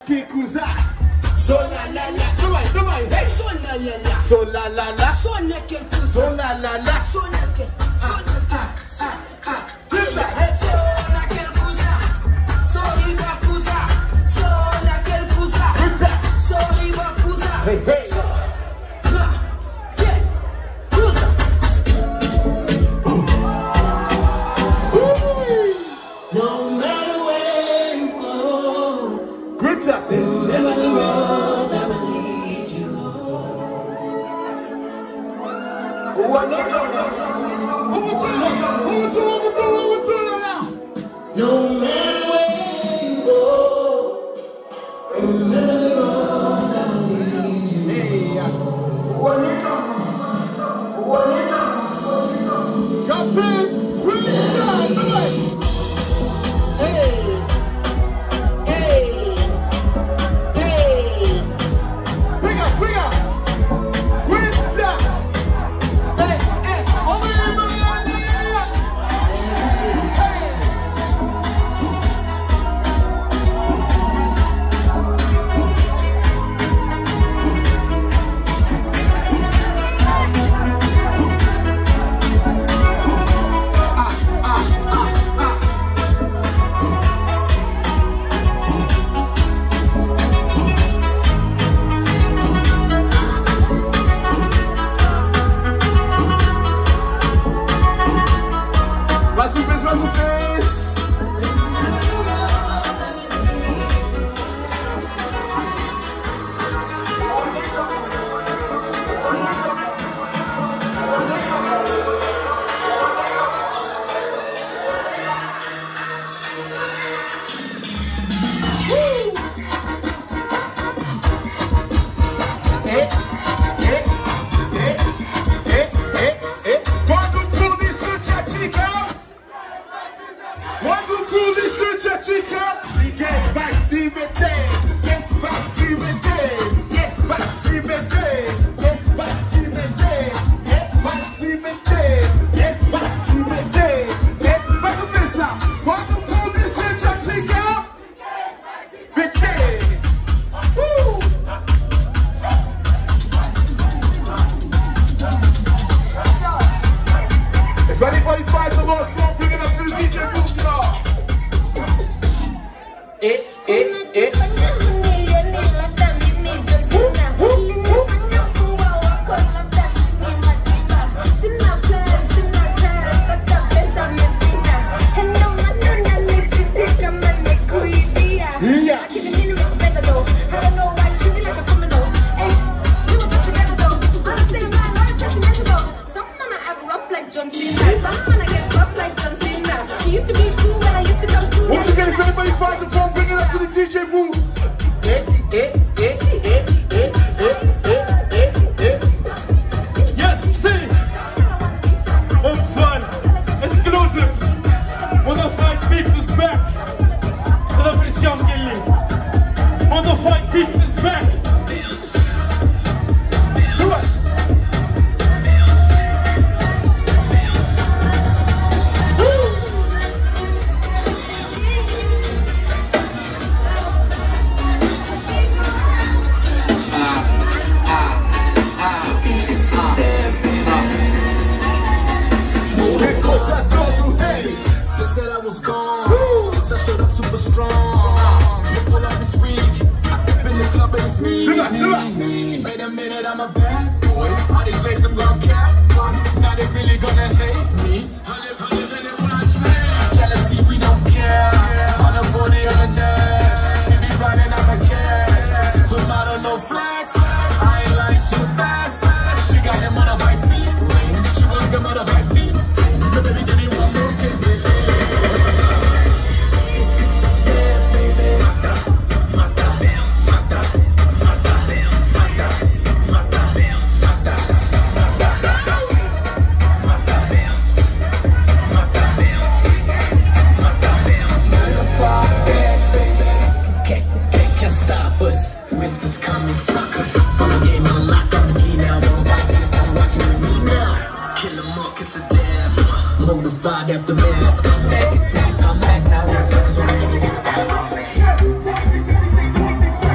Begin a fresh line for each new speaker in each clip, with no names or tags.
que coisa. So la la la, toma aí, hey. So la la la, so la la la, so naquele coisa. So la la la, so naquele, so naquele, so naquele coisa. So riba coisa, so naquele coisa. So riba coisa, hey hey. So naquele coisa. No matter where you go, Preto. Remember the road that will lead you home. No matter where you go, remember the road that will lead you
Mortified after minutes. I'm back, it's not, I'm back now.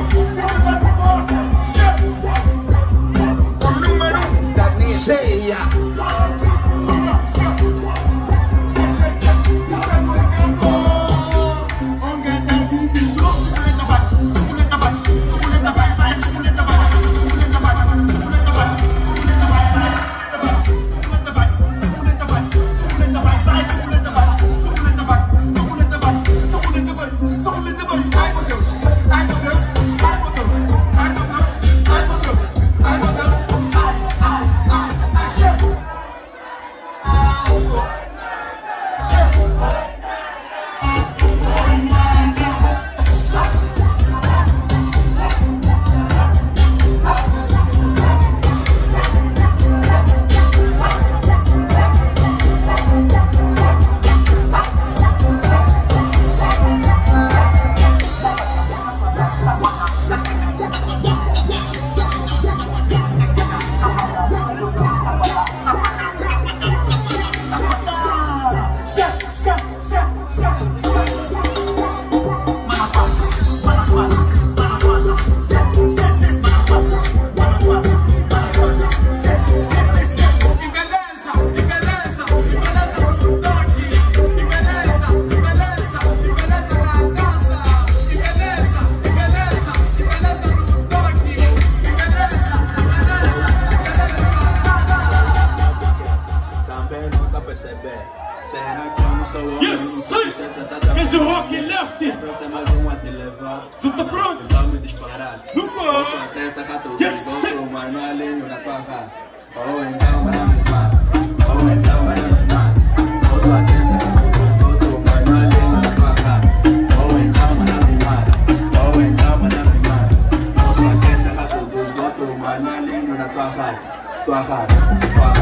vamos disparar. Posso até sacar tudo, gosto, mas não alinho na tua cara. Ou então, mano, ou então, mano, posso até sacar tudo, gosto, mas não alinho na tua cara. Ou então, mano, ou então, mano, posso até sacar tudo, gosto, mas não alinho na tua cara. Tua cara, tua